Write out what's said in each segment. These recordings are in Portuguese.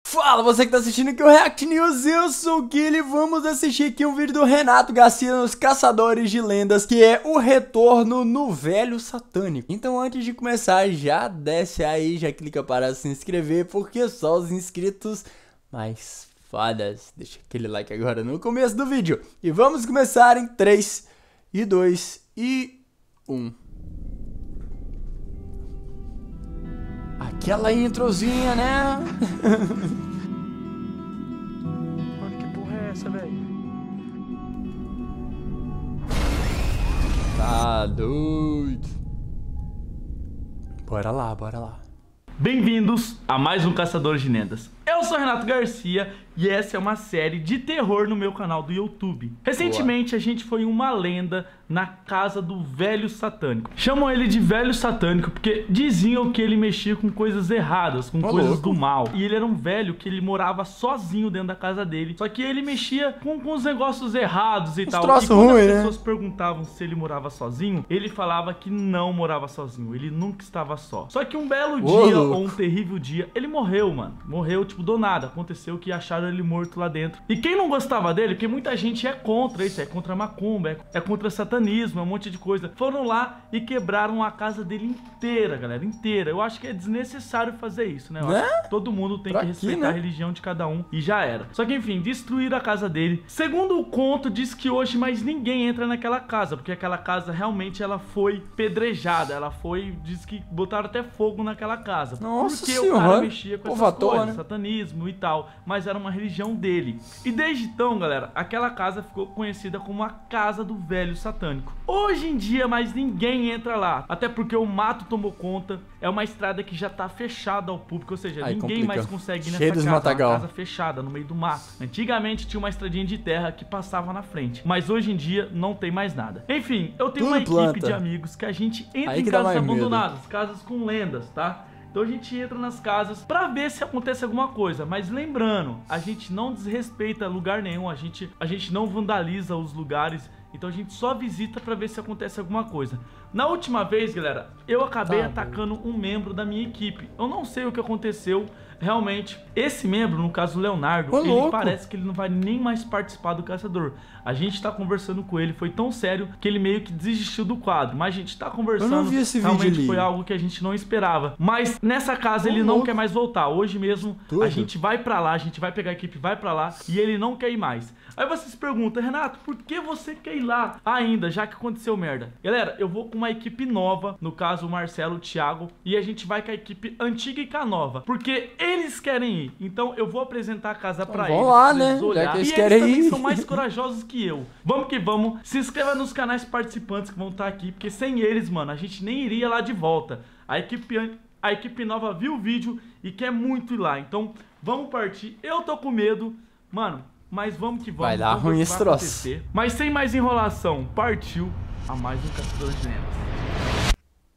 Fala, você que tá assistindo aqui o React News, eu sou o Guilherme. Vamos assistir aqui um vídeo do Renato Garcia nos Caçadores de Lendas, que é o retorno no Velho Satânico. Então antes de começar, já desce aí, já clica para se inscrever, porque só os inscritos mais fodas. Deixa aquele like agora no começo do vídeo. E vamos começar em 3, e 2, e 1. Aquela introzinha, né? Mano, que porra é essa, velho? Tá doido. Bora lá, bora lá. Bem-vindos a mais um Caçadores de Lendas. Eu sou Renato Garcia e essa é uma série de terror no meu canal do YouTube. Recentemente a gente foi em uma lenda na casa do Velho Satânico. Chamam ele de Velho Satânico porque diziam que ele mexia com coisas erradas, com coisas do mal. E ele era um velho que ele morava sozinho dentro da casa dele. Só que ele mexia com os negócios errados e tal. E quando as pessoas perguntavam se ele morava sozinho, ele falava que não morava sozinho. Ele nunca estava só. Só que um belo dia, ou um terrível dia, ele morreu, mano. Morreu, tipo, do nada. Aconteceu que acharam ele morto lá dentro. E quem não gostava dele, porque muita gente é contra isso, é contra macumba, é contra satanismo, é um monte de coisa. Foram lá e quebraram a casa dele inteira, galera, inteira. Eu acho que é desnecessário fazer isso, né? Eu acho que todo mundo tem que respeitar a religião de cada um e já era. Só que enfim, destruíram a casa dele. Segundo o conto, diz que hoje mais ninguém entra naquela casa, porque aquela casa realmente ela foi pedrejada, ela foi, diz que botaram até fogo naquela casa. Nossa porque senhora, o cara mexia com essas coisas, né? satanismo e tal, mas era uma religião dele. E desde então, galera, aquela casa ficou conhecida como a Casa do Velho Satânico. Hoje em dia, mais ninguém entra lá, até porque o mato tomou conta. É uma estrada que já tá fechada ao público, ou seja, ninguém mais consegue ir nessa casa, uma casa fechada no meio do mato. Antigamente tinha uma estradinha de terra que passava na frente, mas hoje em dia não tem mais nada. Enfim, eu tenho uma equipe de amigos que a gente entra em casas abandonadas, casas com lendas, tá? Então a gente entra nas casas pra ver se acontece alguma coisa. Mas lembrando, a gente não desrespeita lugar nenhum, a gente não vandaliza os lugares. Então a gente só visita pra ver se acontece alguma coisa. Na última vez, galera, eu acabei atacando um membro da minha equipe. Eu não sei o que aconteceu realmente. Esse membro, no caso o Leonardo, ele parece que ele não vai nem mais participar do Caçador. A gente tá conversando com ele, foi tão sério que ele meio que desistiu do quadro. Mas a gente tá conversando, eu não vi esse realmente vídeo foi algo que a gente não esperava. Mas nessa casa ele não quer mais voltar. Hoje mesmo a gente vai pra lá, a gente vai pegar a equipe, vai pra lá e ele não quer ir mais. Aí você se pergunta, Renato, por que você quer ir lá ainda, já que aconteceu merda? Galera, eu vou com uma equipe nova, no caso o Marcelo, o Thiago, e a gente vai com a equipe antiga e com a nova, porque eles querem ir. Então eu vou apresentar a casa pra eles. Vamos lá, né? Já que eles querem ir. E eles também são mais corajosos que eu. Vamos que vamos. Se inscreva nos canais participantes que vão estar aqui, porque sem eles, mano, a gente nem iria lá de volta. A equipe nova viu o vídeo e quer muito ir lá. Então vamos partir. Eu tô com medo, mano, mas vamos que vamos. Vai dar ruim esse troço. Mas sem mais enrolação, partiu a mais um Caçador de Lendas.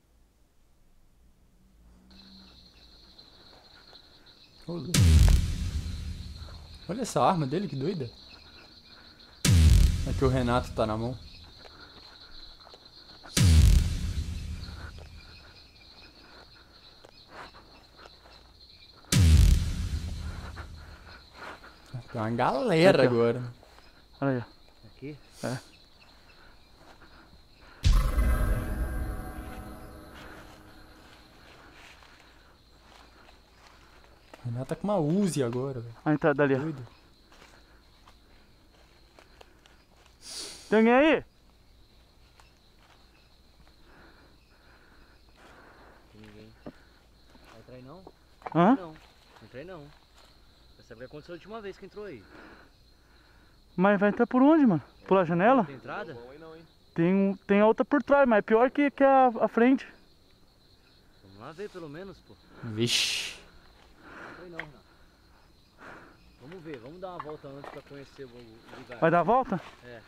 Olha essa arma dele, que doida. Aqui o Renato tá na mão. Tem uma galera aqui, agora. Olha aí. Aqui? É. O Renato tá com uma Uzi agora, velho. A entrada ali, ó. Tem alguém aí? Tem ninguém. Vai entrar aí não? Hã? Não entrei não. Você sabe o que aconteceu a última vez que entrou aí? Mas vai entrar por onde, mano? Pela janela? Tem entrada? Tem a outra por trás, mas é pior que a frente. Vamos lá ver pelo menos, pô. Vixe. Não entrei não, Renato. Vamos ver, vamos dar uma volta antes pra conhecer o lugar. Vai dar a volta? É.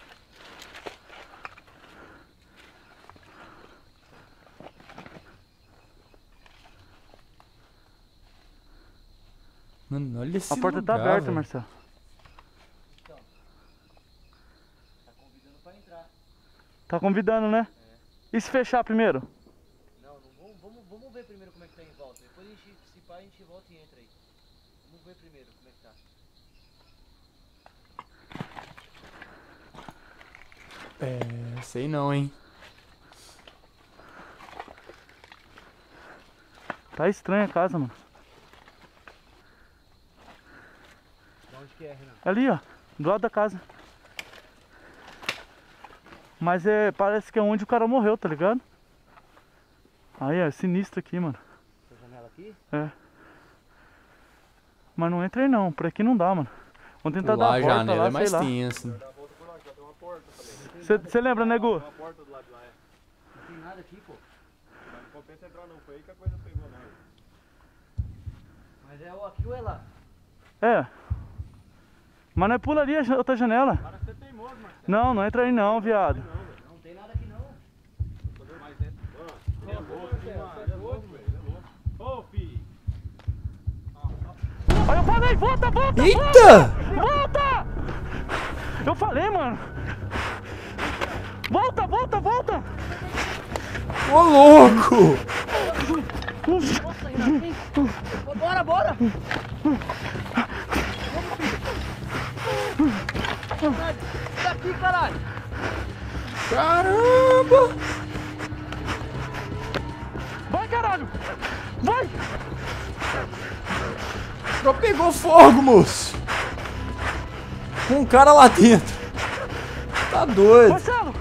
Mano, olha esse lugar. A porta tá aberta, véio. Marcelo. Então, tá convidando pra entrar. Tá convidando, né? É. E se fechar primeiro? Não, vamos ver primeiro como é que tá em volta. Depois a gente, se pá, a gente volta e entra aí. Vamos Vamos ver primeiro como é que tá. Sei não, hein. Tá estranha a casa, mano. De onde que é, Renan? Ali, ó. Do lado da casa. Mas parece que é onde o cara morreu, tá ligado? Aí, é sinistro aqui, mano. Essa janela aqui? É. Mas não entra aí não, por aqui não dá, mano. Vamos tentar dar Lá a a volta janela lá, é mais sei lá. tenso. Você lembra, né, Gu? Não tem nada aqui, pô. Não compensa entrar não, foi aí que a coisa pegou nós. Mas é aqui ou é lá? É. Mas não é pula ali a outra janela. Para ser teimoso, Marcelo. Não, não entra aí não, viado. Não tem nada aqui não. Mas é. É louco, mano. É louco, velho. É louco. Ô, filho. Aí eu falei, volta, volta, Eita! volta! Eu falei, mano. Volta, volta, volta! Ô, louco! Nossa, Renan, vem. Bora, bora! Sai daqui, caralho! Caramba! Vai, caralho! Vai! Só pegou fogo, moço! Com um cara lá dentro. Tá doido. Marcelo!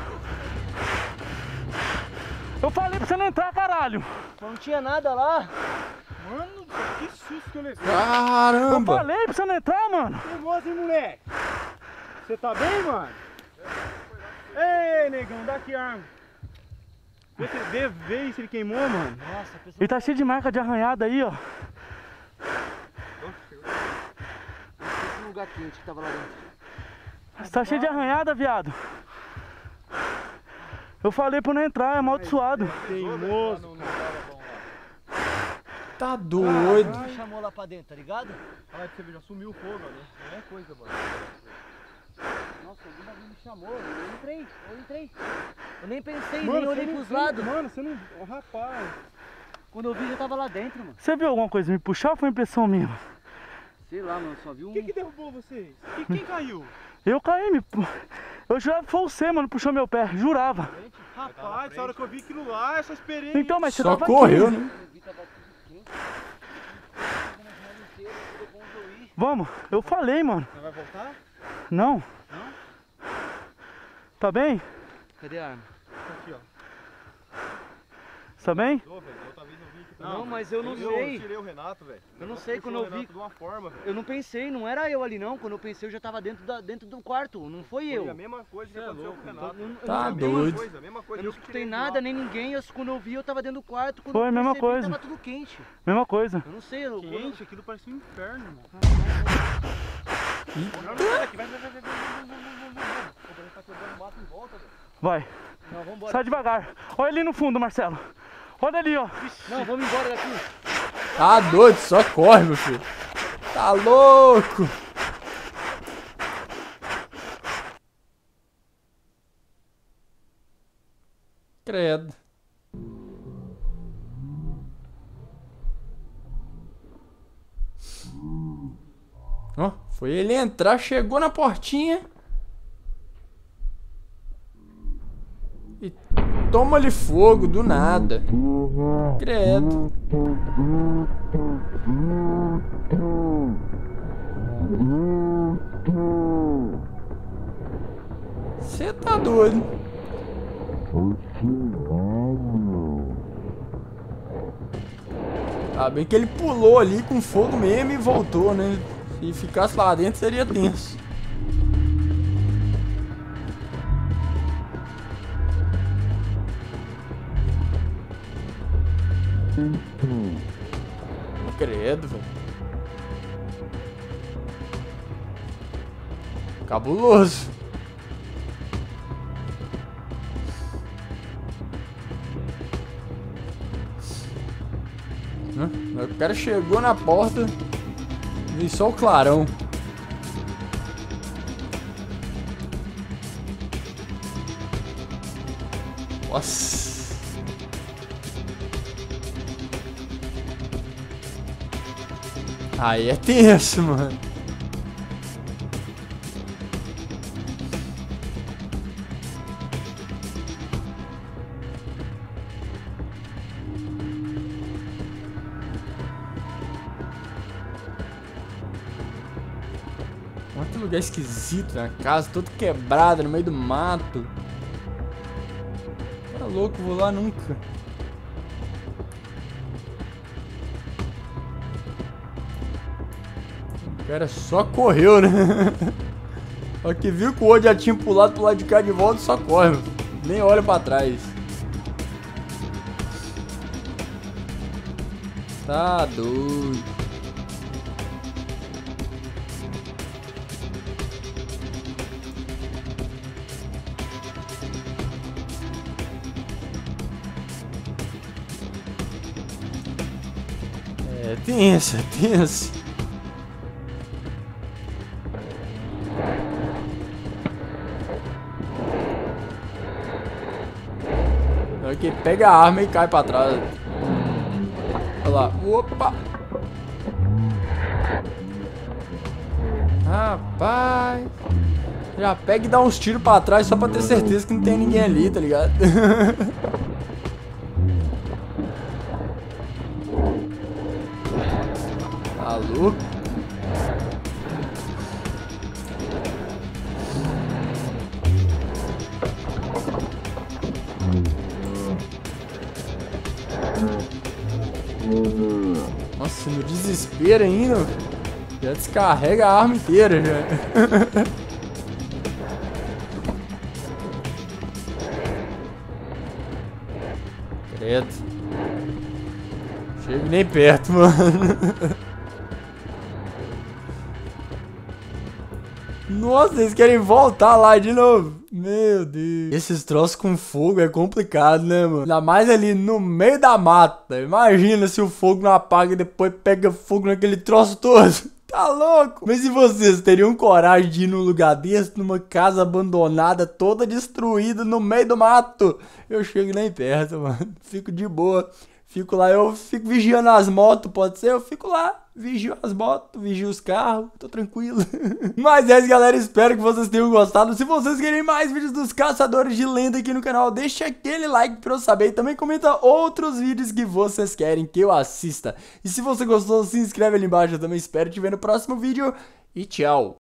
Eu falei pra você não entrar, caralho! Não tinha nada lá. Mano, que susto que eu levei. Eu Caramba! falei pra você não entrar, mano! Teimoso, hein, moleque? Você tá bem, mano? Ei, negão, dá aqui a arma. Vê se ele queimou, mano. Nossa, a pessoa Ele tá cheio de marca de arranhada aí, ó. esse lugar quente que tava lá dentro. Você tá cheio de arranhada, viado. Eu falei pra não entrar, é amaldiçoado. Teimoso. Tá doido. Me chamou lá pra dentro, tá ligado? Olha que você já sumiu o fogo, né? Não é coisa, mano. Nossa, algum bagulho me chamou. Eu entrei. Eu nem pensei, Mano, nem olhei pros lados. Mano, você não... Ô, rapaz. Quando eu vi, já tava lá dentro, mano. Você viu alguma coisa me puxar ou foi impressão minha? Sei lá, mano, só vi um... Quem que derrubou vocês? Quem caiu? Eu caí, eu jurava que foi você, mano, puxou meu pé, jurava. Rapaz, essa hora que eu vi aquilo lá, eu só esperei. Então, mas você Só tava correu, aqui. né? Eu vi, tava tudo quente. Vamos, eu falei, mano. Você vai voltar? Não. Tá bem? Cadê a arma? Aqui, ó. Tá bem? Ô, velho, outra vez eu vim aqui. Não, mas eu não Eu sei. tirei o Renato, velho. Eu não sei, quando Puxou eu o vi- Renato de uma forma, velho. Eu não pensei, não era eu ali não. Quando eu pensei, eu já tava dentro do quarto. Não foi Foi a eu. mesma coisa que aconteceu com o Renato. Eu Tá A mesma doido. coisa, a mesma coisa. não que escutei tirei nada, lá. nem ninguém. Quando eu vi, eu tava dentro do quarto. Quando Foi eu a mesma percebi, coisa. tava tudo quente. Mesma coisa. Eu não sei, eu... Quente, aquilo parece um inferno, mano. Não, aqui, vai. Tá quebrando mato em volta, velho. Vai, Não, vambora. sai devagar. Olha ali no fundo, Marcelo. Olha ali, ó. Não, vamos embora daqui. Tá doido, só corre, meu filho. Tá louco. Credo. Ó, foi ele entrar, chegou na portinha. E toma-lhe fogo do nada. Credo. Você tá doido. Ah, bem que ele pulou ali com fogo mesmo e voltou, né? Se ficasse lá dentro seria tenso. Credo, velho. Cabuloso. O cara chegou na porta, vi só o clarão. Nossa. Aí é tenso, mano. Olha que lugar esquisito na casa, todo quebrado no meio do mato. Tá louco, vou lá nunca. O cara só correu, né? Só que viu que o outro já tinha pulado pro lado de cá de volta e só corre, mano. Nem olha pra trás. Tá doido. É tenso, é tenso. Que pega a arma e cai pra trás. Olha lá. Opa! Rapaz. Já pega e dá uns tiros pra trás só pra ter certeza que não tem ninguém ali, tá ligado? Tá louco? Nossa, no desespero ainda, já descarrega a arma inteira já. Credo. Chego nem perto, mano. Nossa, eles querem voltar lá de novo. Meu Deus. Esses troços com fogo é complicado, né, mano? Ainda mais ali no meio da mata. Imagina se o fogo não apaga e depois pega fogo naquele troço todo. Tá louco? Mas e vocês teriam coragem de ir num lugar desse, numa casa abandonada, toda destruída, no meio do mato? Eu chego nem perto, mano. Fico de boa. Fico lá, eu fico vigiando as motos, pode ser? Eu fico lá, vigio as motos, vigio os carros, tô tranquilo. Mas é isso, galera, espero que vocês tenham gostado. Se vocês querem mais vídeos dos caçadores de lenda aqui no canal, deixa aquele like pra eu saber. E também comenta outros vídeos que vocês querem que eu assista. E se você gostou, se inscreve ali embaixo, eu também espero te ver no próximo vídeo. E tchau!